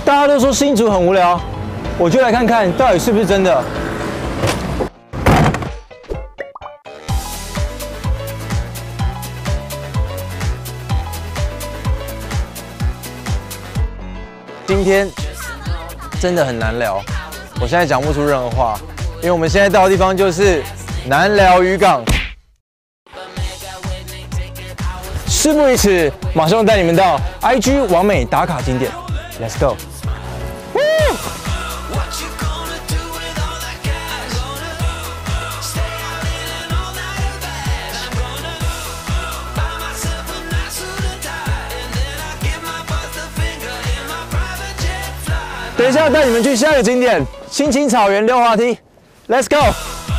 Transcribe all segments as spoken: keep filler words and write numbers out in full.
大家都说新竹很无聊，我就来看看到底是不是真的。今天真的很难聊，我现在讲不出任何话，因为我们现在到的地方就是南寮渔港。事不宜迟，马上带你们到 I G 完美打卡景点 ，Let's go！ 等一下带你们去下一个景点——青青草原溜滑梯 ，Let's go！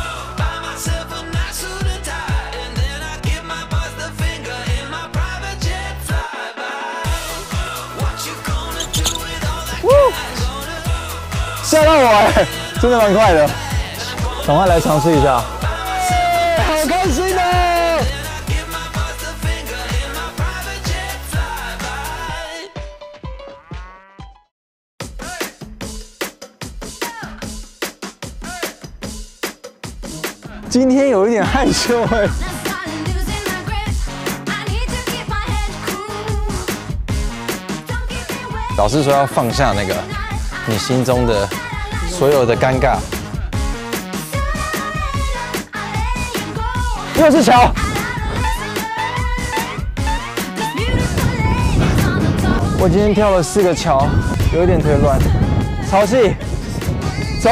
吓到我哎，真的蛮快的，赶快来尝试一下，好开心哦！今天有一点害羞哎。老师说要放下那个你心中的所有的尴尬。又是桥。我今天跳了四个桥，有一点腿软。潮汐，走。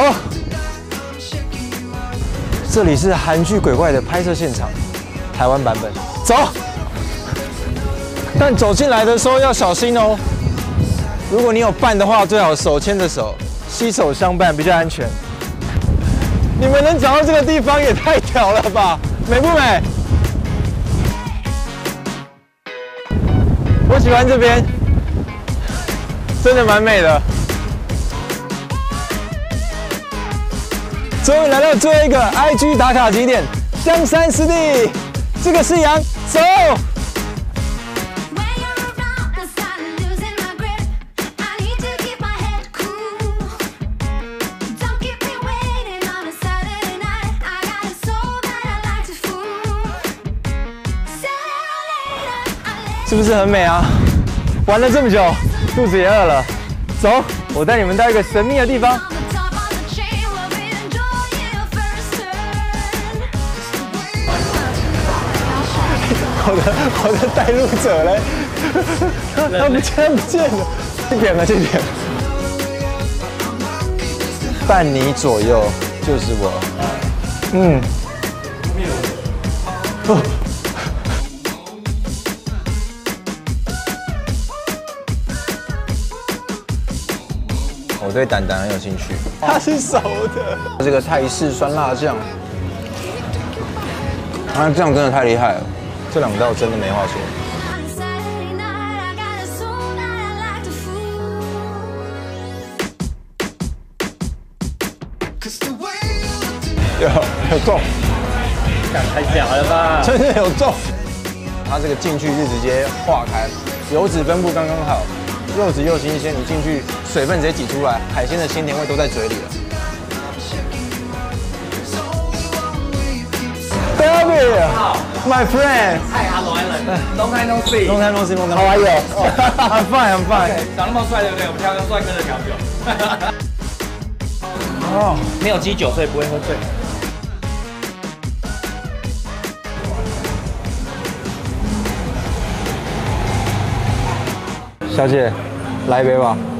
这里是韩剧鬼怪的拍摄现场，台湾版本。走。但走进来的时候要小心哦。如果你有伴的话，最好手牵着手，携手相伴比较安全。你们能找到这个地方也太屌了吧，美不美？我喜欢这边，真的蛮美的。终于来到最后一个 I G 打卡景点——香山湿地。这个夕阳，走！是不是很美啊？玩了这么久，肚子也饿了。走，我带你们到一个神秘的地方。我的我的带路者嘞，他不见不见了，这边了这边。伴你左右就是我。嗯。哦。我对胆胆很有兴趣，它是熟的。这个泰式酸辣酱，啊，这样真的太厉害了，这两道真的没话说。有有中，太屌了吧！真的有中，它这个进去是直接化开，油脂分布刚刚好。肉质又新鲜，你进去水分直接挤出来，海鲜的鲜甜味都在嘴里了。Baby, my friend. Hi, hello, Alan. Long time no see. Long time no see, long time. How are you? I'm fine, I'm fine. 长那么帅，对不对？我们挑个帅哥的调酒。 哦， 没有基酒，所以不会喝醉。 小姐，来一杯吧。